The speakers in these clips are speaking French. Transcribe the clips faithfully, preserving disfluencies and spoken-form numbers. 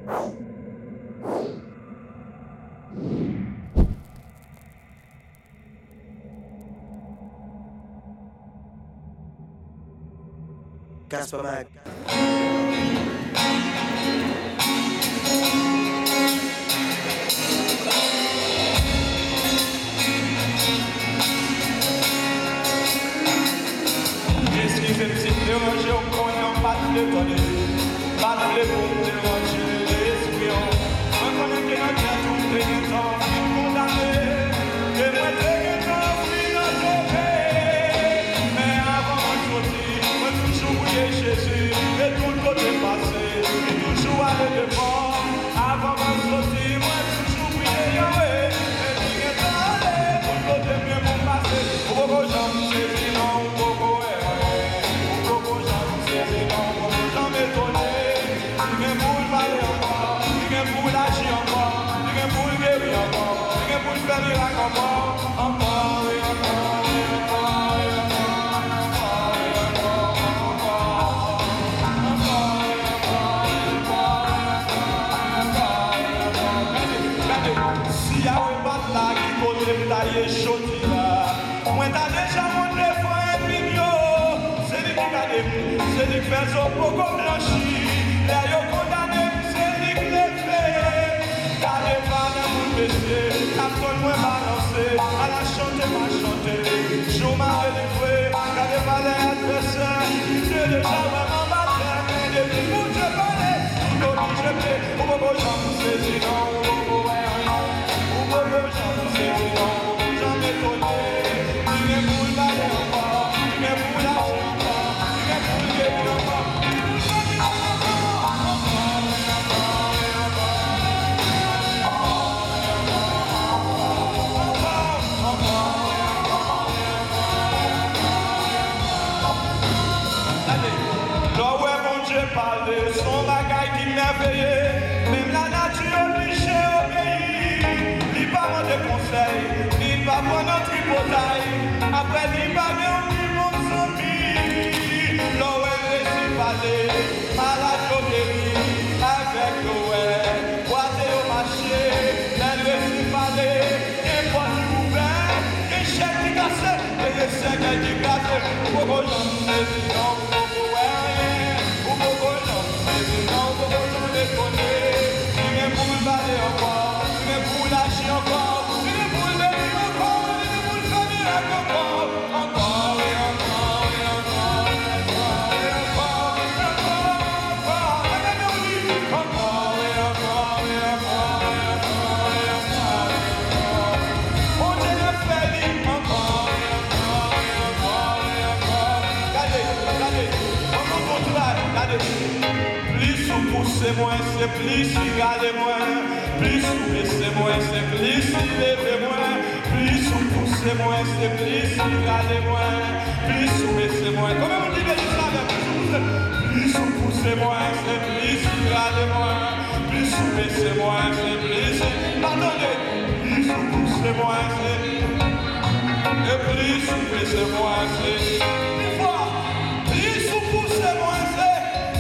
Casper Mag. Qu'est-ce qui fait si déranger au coin, on bat le tonner, bat le bon déranger l'esprit. On connaît que notre tête, on fait des temps, on condamné, et moi, des temps, oui, notre paix. Mais avant de sortir, moi, toujours bouiller Jésus, et tout le côté passé, et toujours aller devant. Avant de sortir, moi, toujours bouiller Yahweh, et tout le temps aller, tout le côté bien mon passé. Oh, oh, j'en sais, sinon, oh, oh, oh. Si Yahweh bat la qui côté taillé chaudi là, moi t'as déjà montré frère mignon, c'est lui qui gagne, c'est lui qui fait son beau comme blanchi, là yo condamné, c'est lui qui le fait, t'as des pas dans mon baiser, t'as ton moi balancé, à la chanter, ma chanter, joue ma délivré, t'as des pas les adversaires, c'est déjà vraiment battu, mais depuis que je parlais, tout le je plais, au beau j'en sais sinon, son bagaille qui merveilleux, même la nature obligée à obéir. Il pas mon de conseil, il pas mon notre tripotaille. Après il va bien mon zombie. L'eau est laissée parler, malade au guéri, avec l'eau, boiter au marché, elle laisse parler, et pas du ouvert, et chèque qui casse, et les secs qui casse, pour que j'en ai dit non. C'est moins, c'est plus, regardez-moi. Plus c'est moins, c'est plus, levez-moi. Plus c'est moins, c'est plus, regardez-moi. Plus c'est moins, comment on dit que ça va plus c'est moins, c'est plus, regardez-moi. Plus c'est moins, c'est plus, pardonnez. Plus c'est moins, c'est et plus c'est moins, c'est une fois. Plus c'est moins, c'est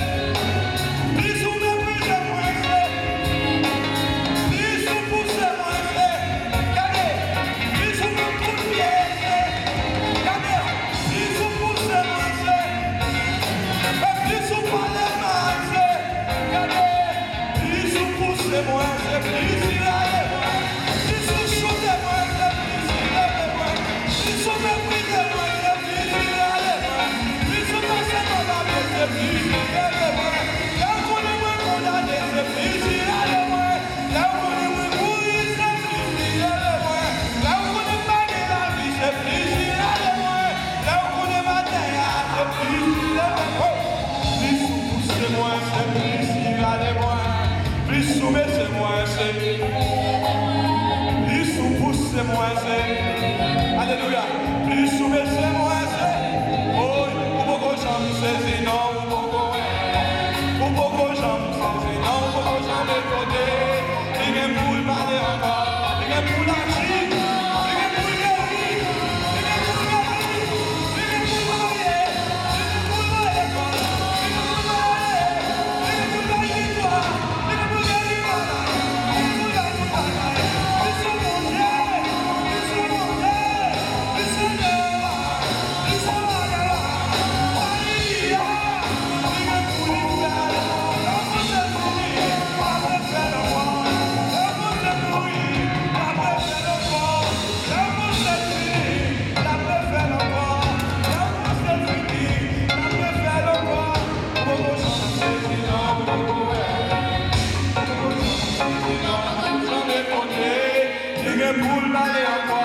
c'est moins c'est. Alléluia. Plus souvent c'est moins c'est. Oh, ou beaucoup j'en sais non, ou beaucoup ou beaucoup j'en sais non, ou beaucoup j'en ai côté. Il y a pour le parler encore, il y a pour la vie, il y a pour le guérir, il y a pour la vie, il y a pour marier, il y a pour marier, il y a pour marier, il y a pour la victoire, il y a pour la J'en ai compté, j'ai pour l'aller encore.